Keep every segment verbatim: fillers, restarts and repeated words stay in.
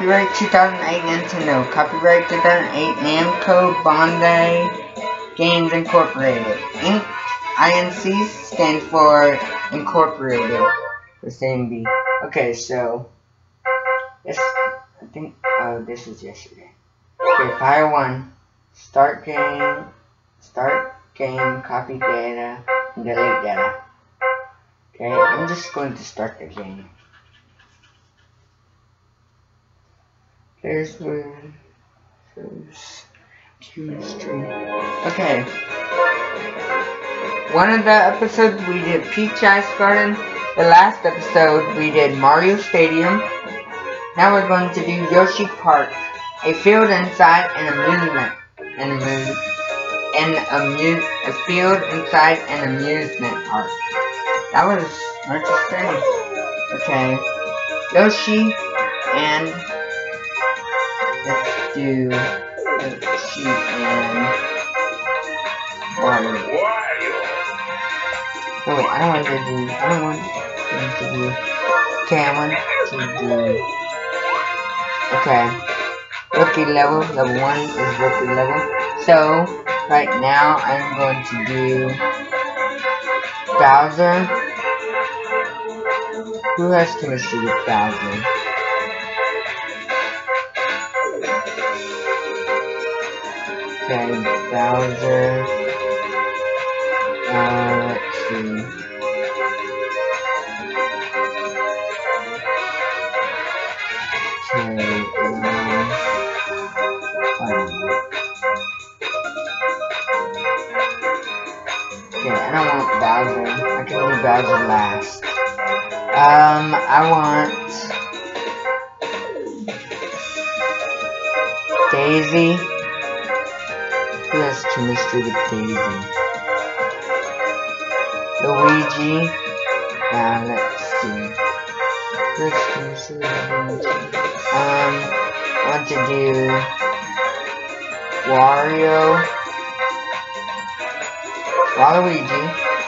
Copyright two thousand eight Nintendo. Copyright two thousand eight Namco Bandai Games Incorporated. Inc. I N C stands for Incorporated. The same B. Okay, so this I think oh this was yesterday. Okay, Fire one. Start game. Start game. Copy data. And delete data. Okay, I'm just going to start the game. There's where there's chemistry. Okay. One of the episodes we did Peach Ice Garden. The last episode we did Mario Stadium. Now we're going to do Yoshi Park. A field inside an amusement an amusement an amuse a field inside an amusement park. That was hard to say. Okay. Yoshi and let's do Yoshi and Wario. No wait, I don't want to do I don't want to do okay, I want to do okay. Rookie level, level one is rookie level. So right now I'm going to do Bowser. Who has chemistry with Bowser? Okay, Bowser. Uh, let's see. Okay, um, okay, I don't want Bowser. I can do Bowser last. Um, I want Daisy. Who has chemistry with Daisy? Luigi. Uh, let's see. Who has chemistry with Luigi? Um, I want to do Wario. Waluigi.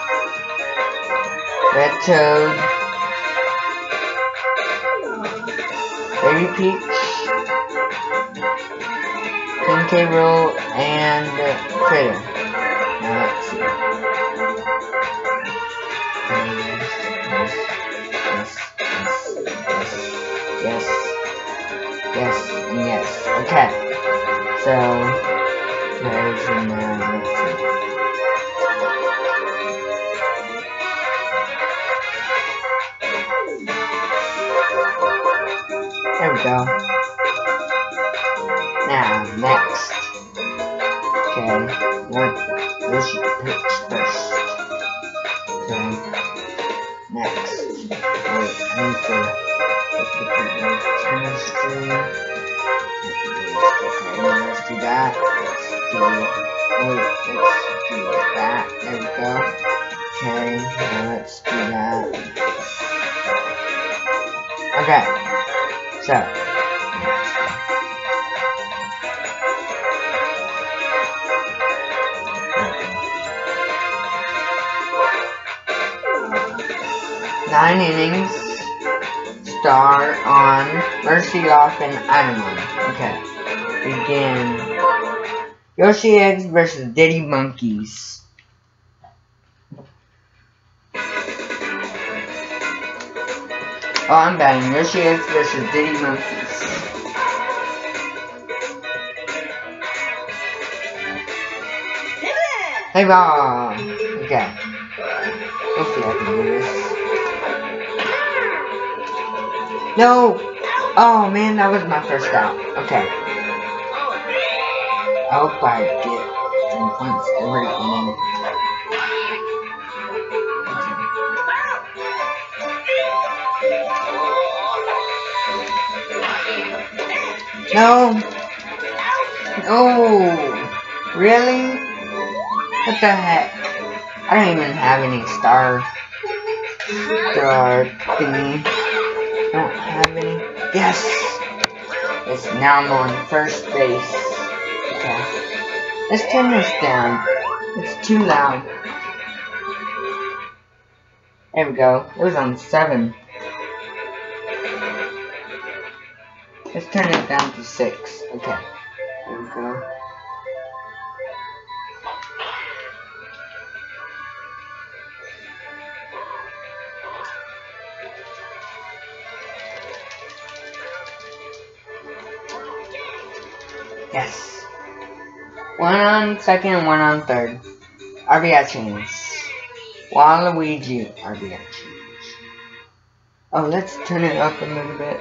Red Toad. Baby Peach. King K. Rool and Critter. Now let's see. Yes, yes, yes, yes, yes, and yes. Okay. So, there's a now, let's see. There we go. Now, next. Okay, what this should pitch first. Okay. Next. Wait, I need to look at the chemistry. Okay, now let's do that. Let's do wait, let's do that. There we go. Okay, now let's do that. Okay. So nine innings, star on Mercy Lock and Animal. Okay, begin. Yoshi Eggs versus Diddy Monkeys. Oh, I'm batting. Yoshi Eggs versus Diddy Monkeys. Hey, ball. Okay. Hopefully I can do this. No! Oh man, that was my first out. Okay. I hope I get ten points every inning. No! No! Really? What the heck? I don't even have any star star thingy. I don't have any. Yes! Yes, now I'm on first base. Okay. Let's turn this down. It's too loud. There we go. It was on seven. Let's turn it down to six. Okay. There we go. Yes. One on second, one on third. R B I change. Waluigi R B I change. Oh, let's turn it up a little bit.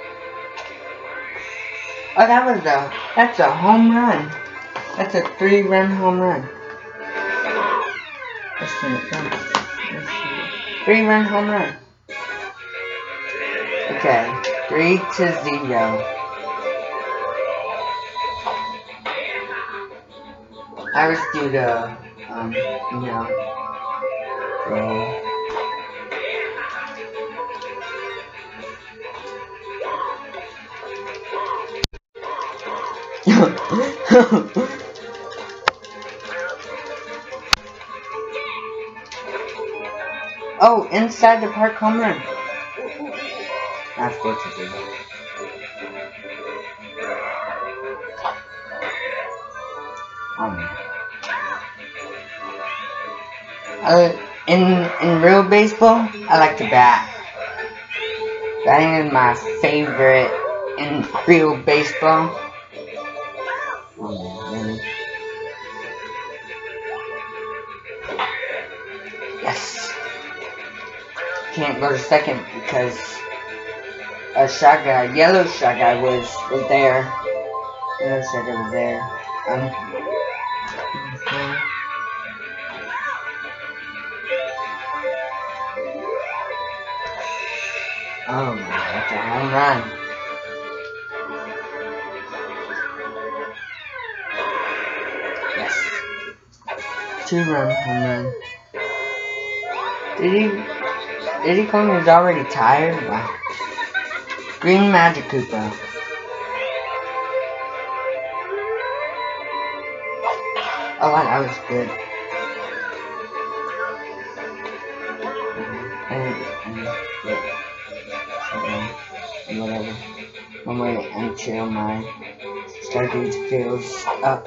Oh, that was a, that's a home run. That's a three run home run. Let's turn it down. Let's see. Three run home run. Okay, three to zero. I was due to, um, you know, so. Oh, inside the park home run. That's what to do. Um, uh, in in real baseball, I like to bat. Batting is my favorite in real baseball. Oh, really? Yes. Can't go to second because a shot guy, yellow shot guy was was there. Yellow shot guy was there. Um. Oh my, that's a home run. Yes. Two run home run. Did he, did he call me he's already tired? Wow. Green Magic Koopa. Oh wow, that was good. And, and, yeah. And whatever. One way until my Stargate fills up.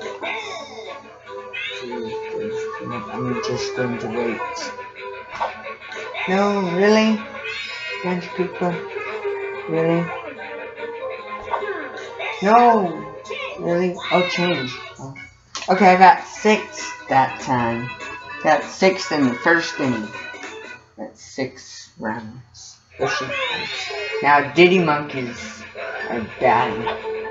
I'm just going to wait. No, really? Magic Koopa? Really? No! Really? Oh, change. Oh. Okay, I got six that time. Got six in the first inning. That's six rounds. Now Diddy Monkeys are batting.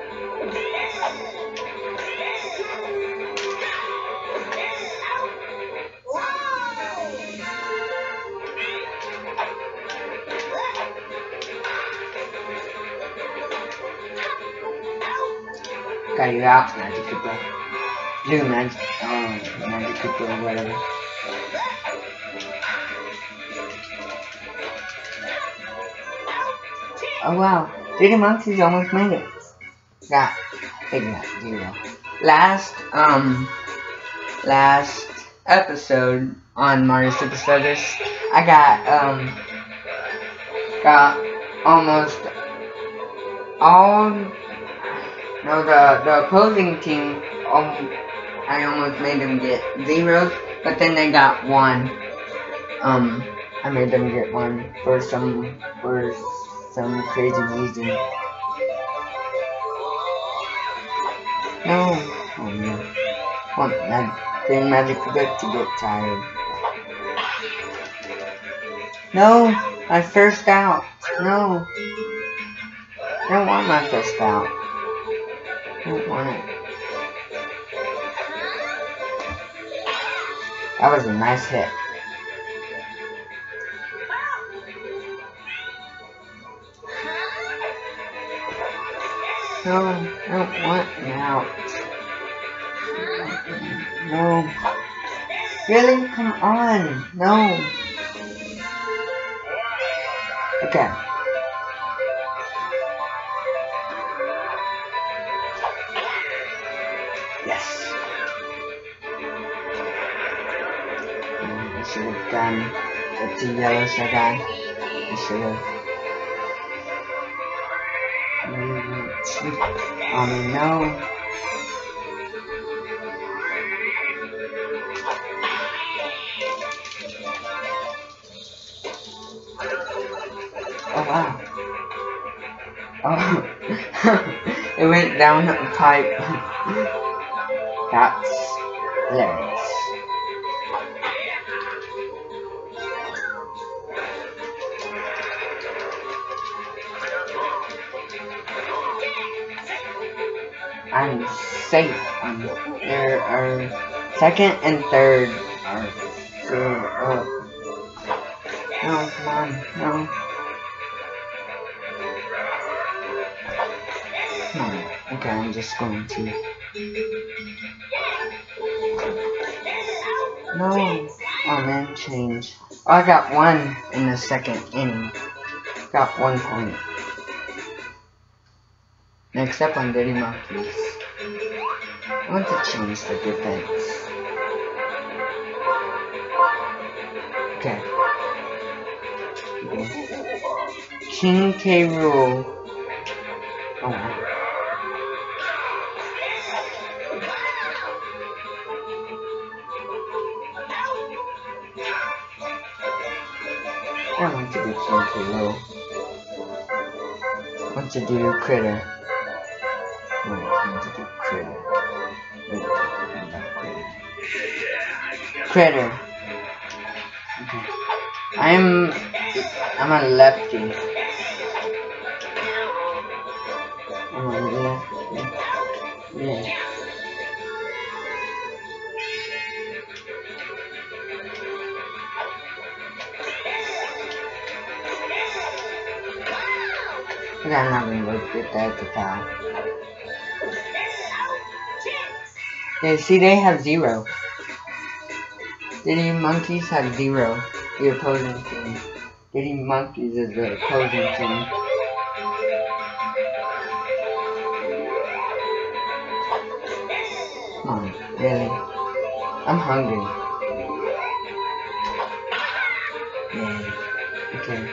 Got you out, Magic Koopa. Blue Magic, oh, Magic Koopa or whatever. Oh wow, Diddy Monkeys almost made it. Got, they got zero. Last, um, last episode on Mario Super Stardust, I got, um, got almost all, no, the, the opposing team, um, I almost made them get zeros, but then they got one. Um, I made them get one for some, for some crazy reason. No, oh no. Want that Green Magic Koopa to get tired. No, my first out. No. I don't want my first out. I don't want it. That was a nice hit. No, I don't want an out. No. Really? Come on. No. Okay. Yes. I should have done the two yellows I got. I should have. Oh no. Oh wow. Oh, it went down the pipe. That's hilarious. I'm safe. Um, there are second and third are still up. No, come on, no. Hmm. Okay, I'm just going to. No. Oh man, change. Oh, I got one in the second inning. Got one point. Next up on Dirty Monkeys. I want to change the defense. Okay. Okay. King K. Rool. Oh wow. I want to do King K. Rool. I want to do Critter. Wait, I want to do Critter. Wait, not Critter. Critter. Okay. I'm I'm a lefty. I'm a lefty. Yeah. Okay, I'm not gonna go get that to foul. Yeah, see, they have zero. Diddy Monkeys have zero. The opposing team. Diddy Monkeys is the opposing team. Come on, really? I'm hungry. Yeah. Okay.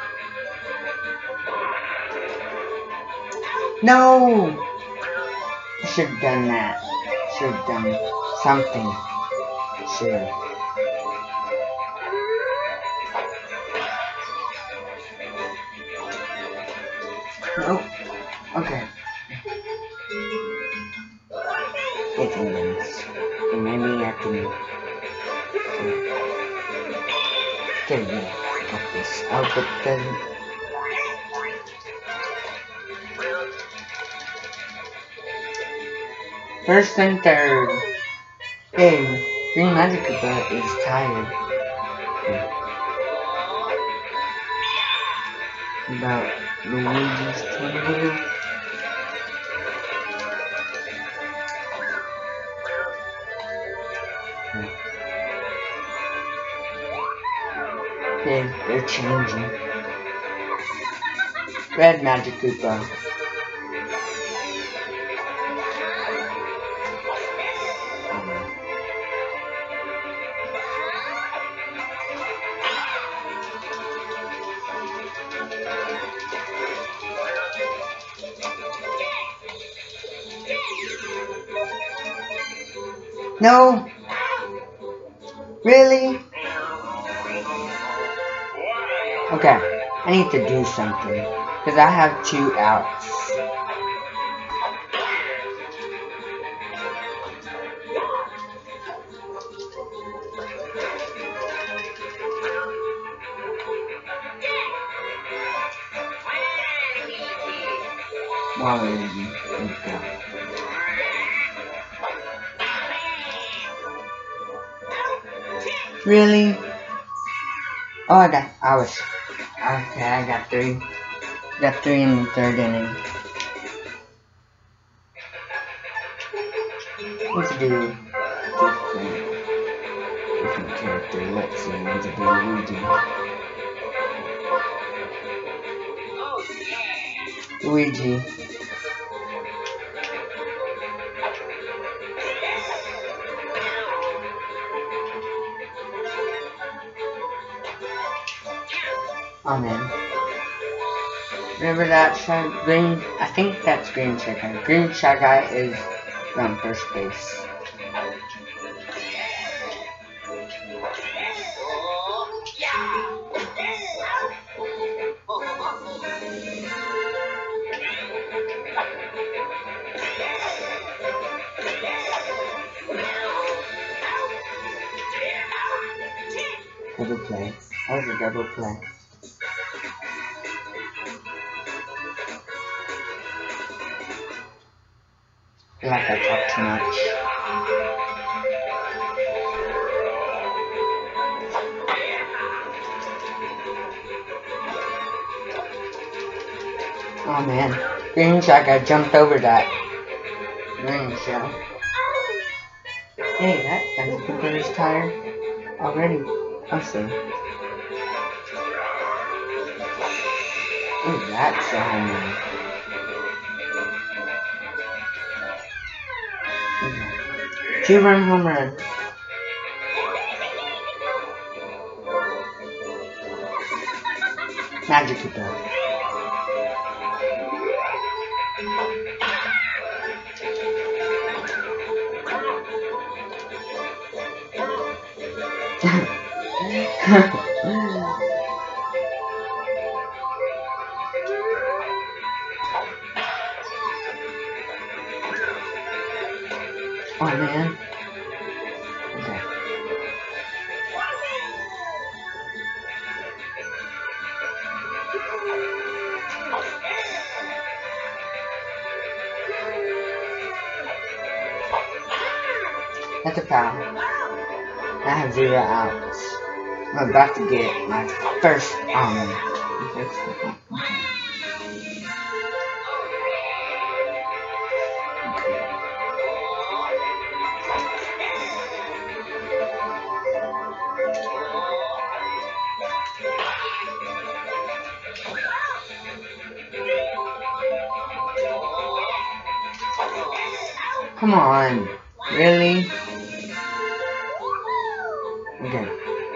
No! I should have done that. Should have done something. Sure. Oh, okay. fifteen minutes. And maybe I can. Okay, yeah. Got this. I'll put the. First and third. Hey, Green Magic Koopa is tired. Okay. About Luigi's team here. Okay, they're changing. Red Magic Koopa. No! Really? Okay, I need to do something. Because I have two outs. Waluigi, let's go. Really? Oh, I got, I was, okay, I got three. Got three in the third inning. What to do? Different, different character. Let's see, I want to do Luigi. Luigi. Oh man. Remember that Shy Green? I think that's Green Shy Guy. Green Shy Guy is on first base. Double play. That was a double play. I feel like I talk too much. Oh man, Green Shy Guy jumped over that green shell. Hey, that Fence Keeper is tired already. I see. Ooh, that's a home run. Two run home run. Magic Keeper. Oh man. Okay. That's a foul. I have zero outs. I'm about to get my first um Come on, really? Okay.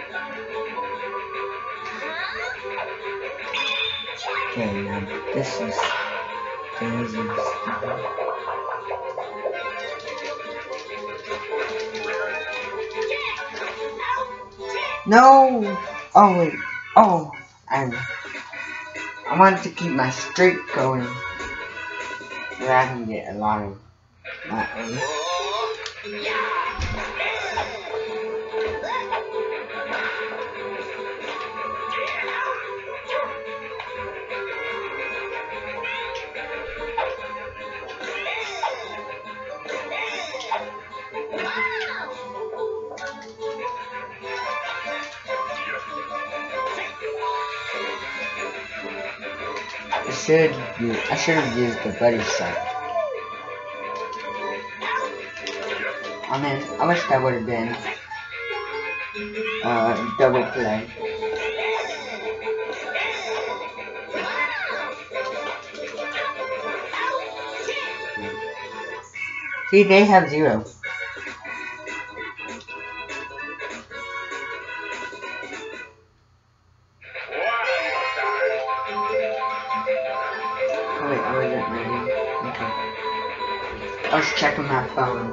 Okay, now this is this is No! Oh wait. Oh, I I wanted to keep my streak going. So that I can get a lot of that way. I should use, I should have used the buddy shot. I mean, I wish that would have been uh double play. See, they have zero. Oh wait, I wasn't ready. Okay. I was checking my phone.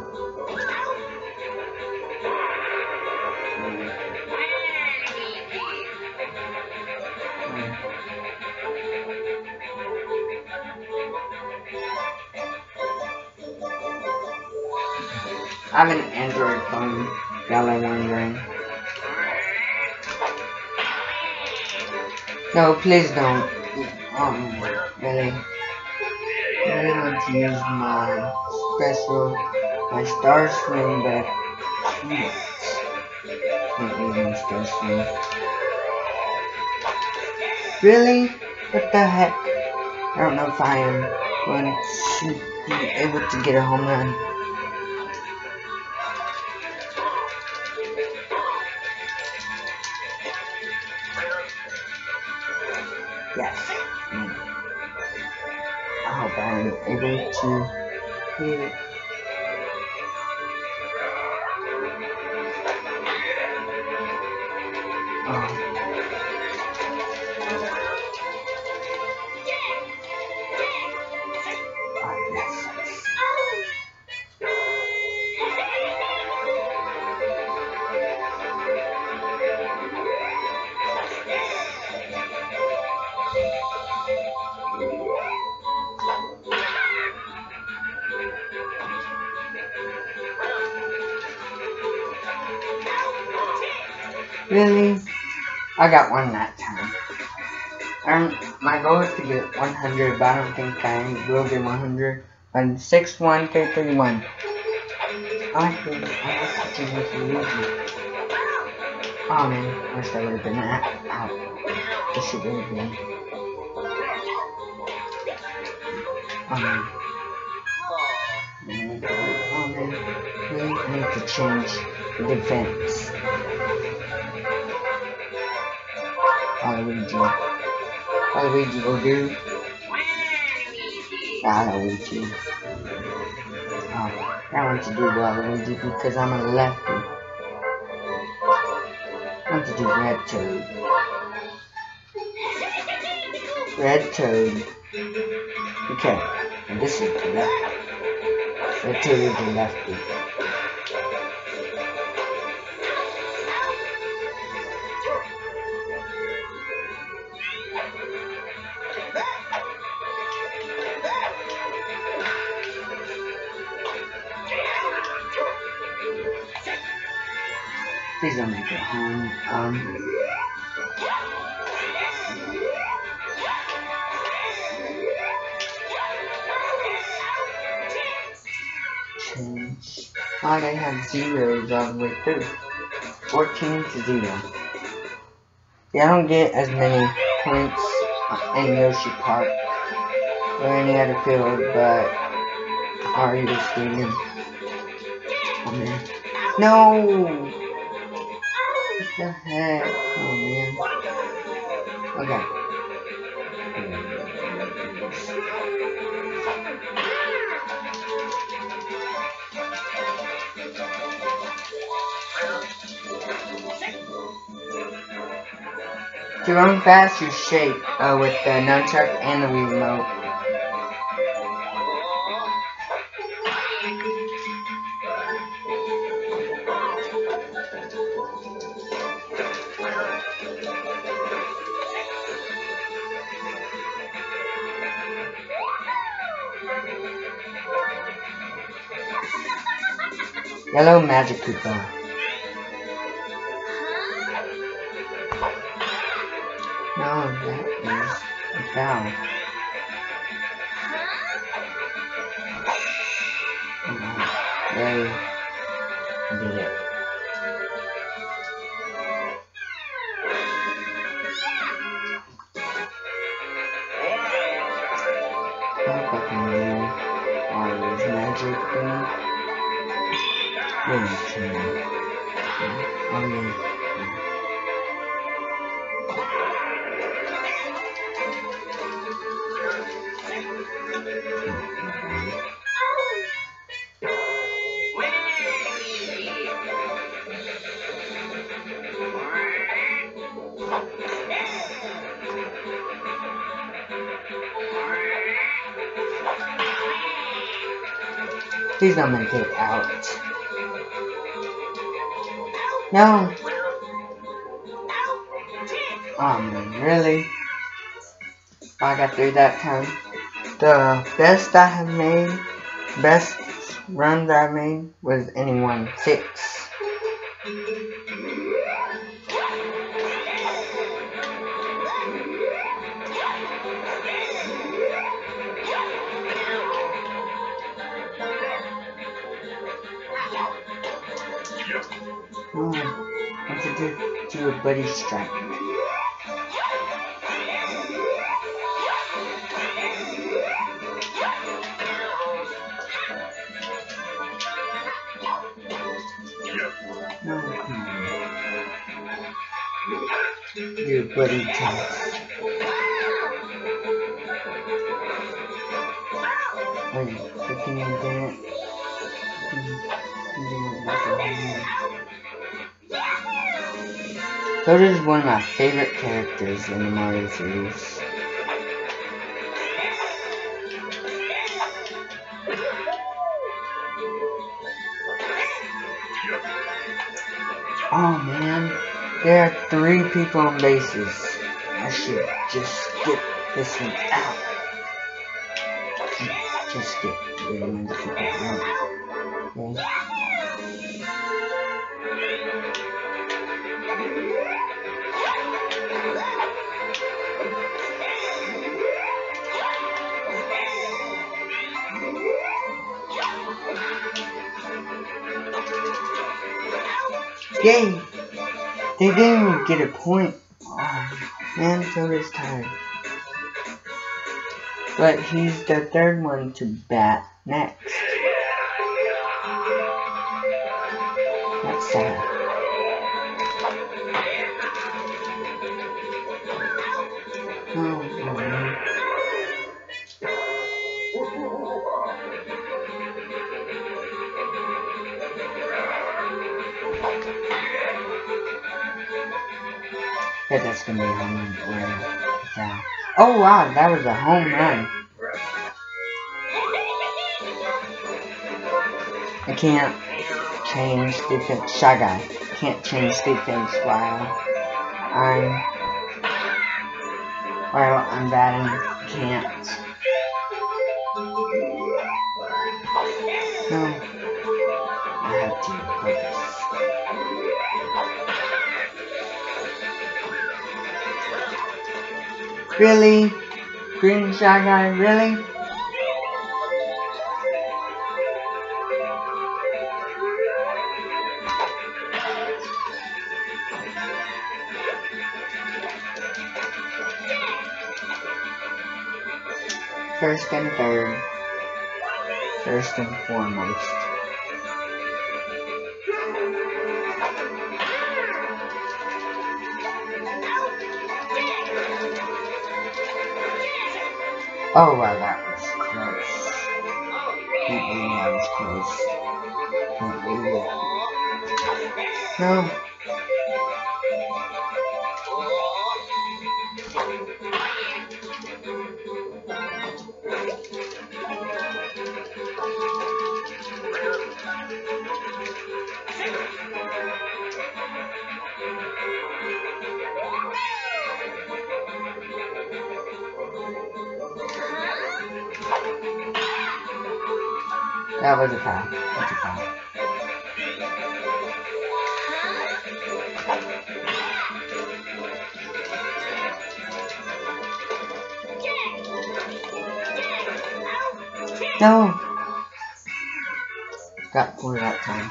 I have an Android phone, y'all are wondering. No, please don't. Um, really. I really want to use my special, my Star Swing, but can't. Can't use my Star Swing. Really? What the heck? I don't know if I am going to be able to get a home run. Yes. Mm. I hope I'm able to hit it. Oh. Really? I got one that time. Um, my goal is to get one hundred, but I don't think I will get one hundred. On six one K thirty-one. I like the I like the with Luigi. Oh man, I wish that would have been that. Ow. This should would have been. Oh man. Oh man. Really? I need to change the defense. Waluigi. Waluigi will do. Waluigi. Oh, I want to do Waluigi because I'm a lefty. I want to do Red Toad. Red Toad. Okay, and this is the left. Red Toad is the lefty. Please don't make it home. Um. Change. Oh, they have zeros all the way through. fourteen to zero. Yeah, I don't get as many points in Yoshi Park or any other field, but Mario Stadium. Oh man. No! What the heck? Oh man. Okay. To run fast, you shake uh, with the nunchuck and the Wii remote. Yellow Magic Koopa. No, that is a foul. Oh, yay. I did it. I hope I can do Mario's magic thing. Really can. Oh yeah. Please don't make it out. No. Oh man, really? I got through that time. The best I have made, best run that I made was anyone six. Oh, I have to do, do a buddy strike. No, come on. Do a buddy toss. Wait, you can do it. Toad is one of my favorite characters in the Mario series. Oh man, there are three people on bases. I should just get this one out. Just get rid of my people out. Okay. Yay! They didn't even get a point. Oh, man, Soda's tired. But he's the third one to bat next. That's sad. Oh, man. Yeah, that's gonna be a home run. Yeah. Oh wow, that was a home run. I can't change defense. Shy Guy. Can't change defense while I'm while I'm batting. Can't. No. I have to focus. Really? Green Shy Guy, really? First and third. First and foremost. Oh wow, that was close. Can't believe that was close. Can't believe it. No. That was a foul. That's a foul. No! Got four that time.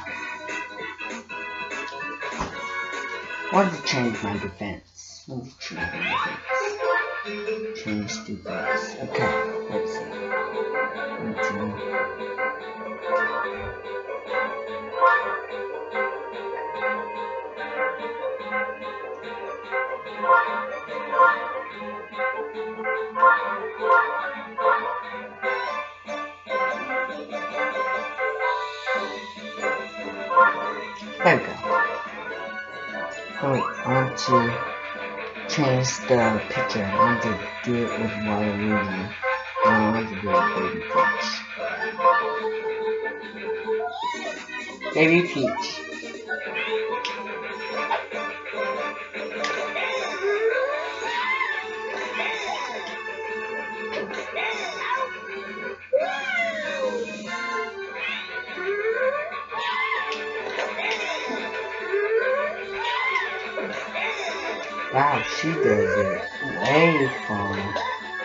I wanted to change my defense. Let me change my defense. Change defense. Okay, let's see. Let's see. There we go. Oh wait, I want to change the picture. I want to do it with Waluigi. I want to do it with Baby Peach. Baby Peach. Wow, she does it way far.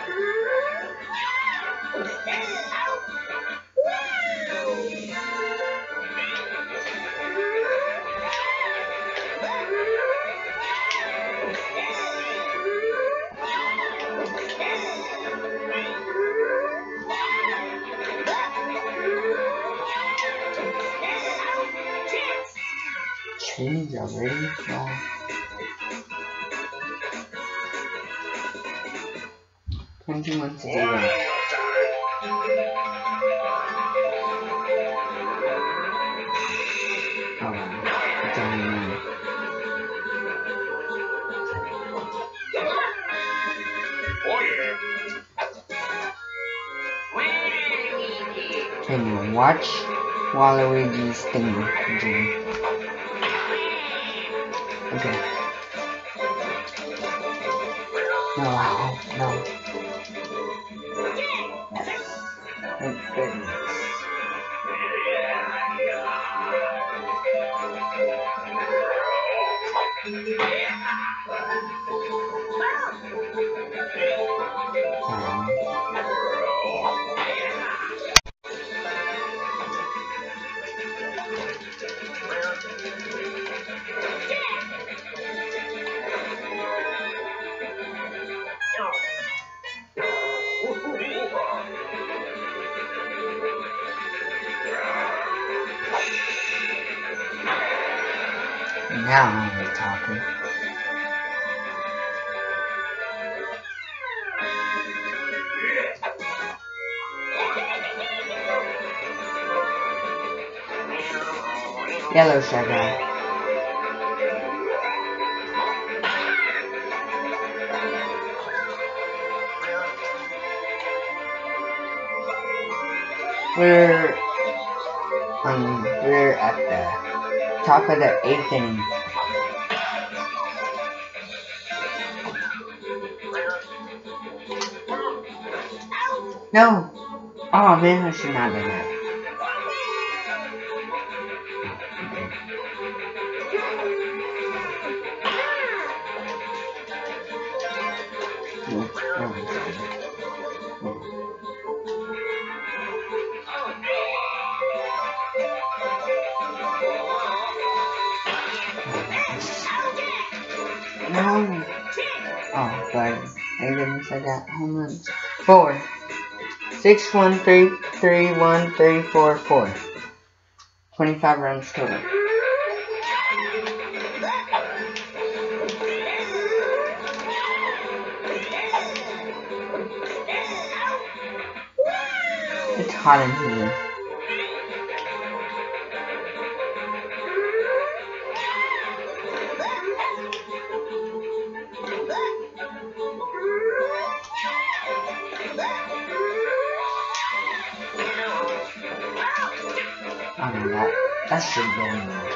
Change already? Wow. twenty-one to zero. Oh wow, it's only nine. Can you watch Waluigi's thingy, Jimmy? Okay. No, wow, no. Thank goodness. Um, Now we're talking. Yellow sugar. We're um we're at the top of the eighth inning. No! Oh man, I should not have done that. No! Oh, God. Thank goodness I got home runs. Four. Six, one, three, three, one, three, four, four. Twenty-five runs total. It's hot in here. Oh my God, that should go in there.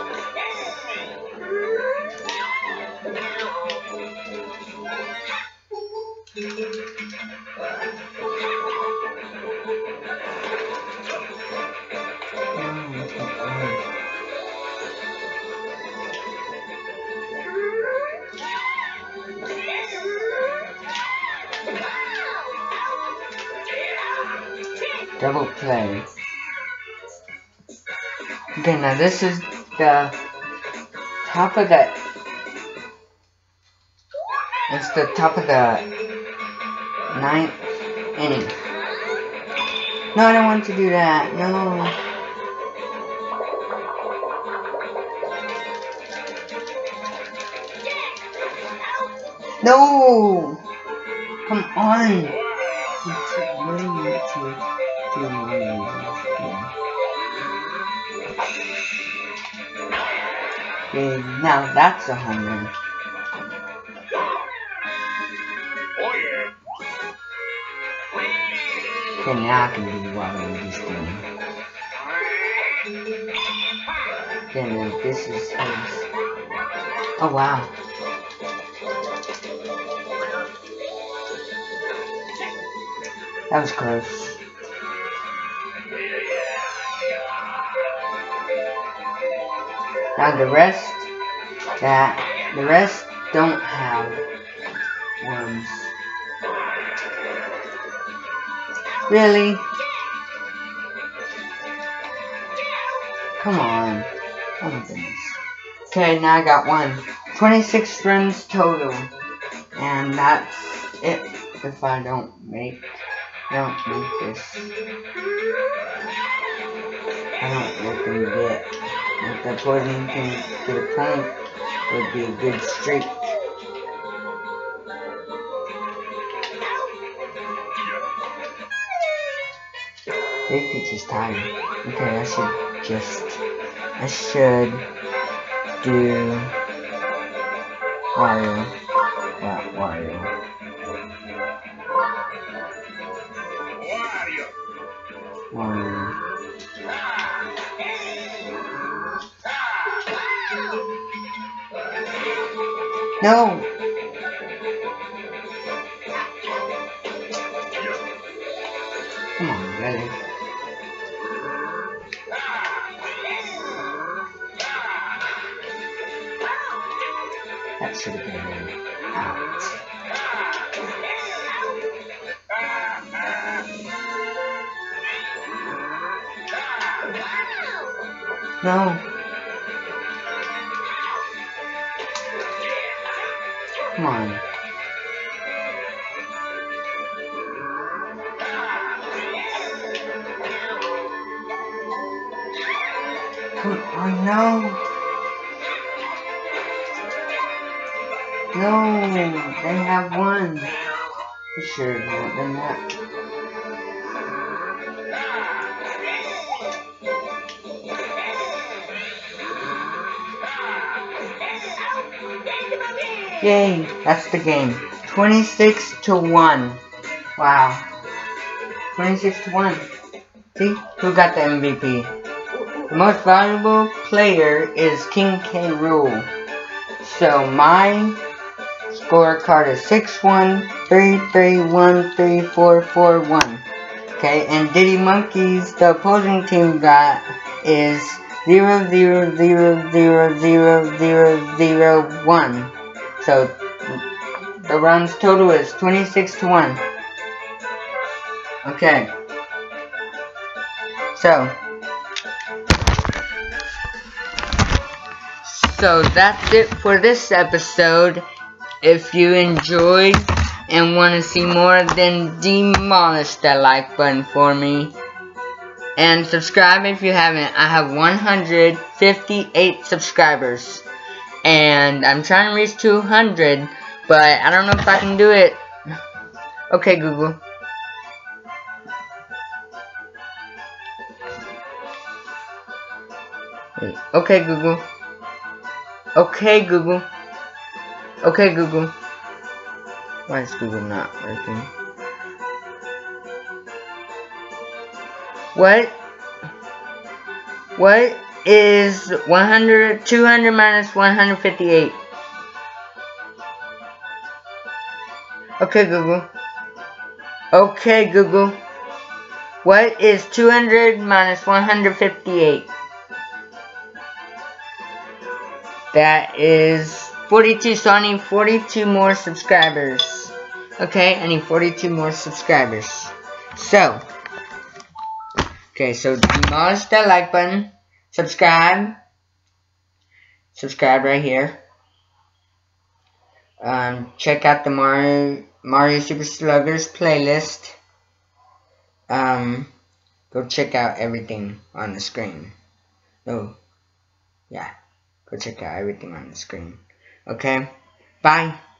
Double play. Okay, now this is the top of the. It's the top of the ninth inning. No, I don't want to do that. No. No. Come on. Okay, now that's a home run. Okay, now I can do what I'm just doing. Okay, now this is his. Oh wow. That was close. Now the rest, that the rest don't have ones. Really? Come on. Oh my goodness. Okay, now I got one. twenty-six runs total. And that's it if I don't make don't make this. I don't let them get if the opposing can get a point, it would be a good streak. Big Peach is tired. Okay, I should just I should do Wario. Yeah, Wario. Wario. No! Come on, really? That should have been out. No. Come on. Come on, no. No, they have one. For sure, they're not. Yay, that's the game. twenty-six to one. Wow. twenty-six to one. See? Who got the M V P? The most valuable player is King K. Rool. So my scorecard is six one three three one three four four one. Okay, and Diddy Monkeys, the opposing team got is zero zero zero zero zero zero zero one. So the rounds total is twenty-six to one. Okay. So So that's it for this episode. If you enjoyed and want to see more, then demolish that like button for me. And subscribe if you haven't. I have one hundred fifty-eight subscribers. And I'm trying to reach two hundred, but I don't know if I can do it. Okay, Google. Wait. Okay, Google. Okay, Google. Okay, Google. Why is Google not working? What? What is one hundred, two hundred minus one hundred fifty-eight? Okay, Google. Okay, Google. What is two hundred minus one hundred fifty-eight? That is forty-two, so I need forty-two more subscribers. Okay, I need forty-two more subscribers. So, okay, so demolish that like button, subscribe, subscribe right here. Um, check out the Mario, Mario Super Sluggers playlist. Um, go check out everything on the screen. Oh, yeah. Go check out everything on the screen. Okay? Bye.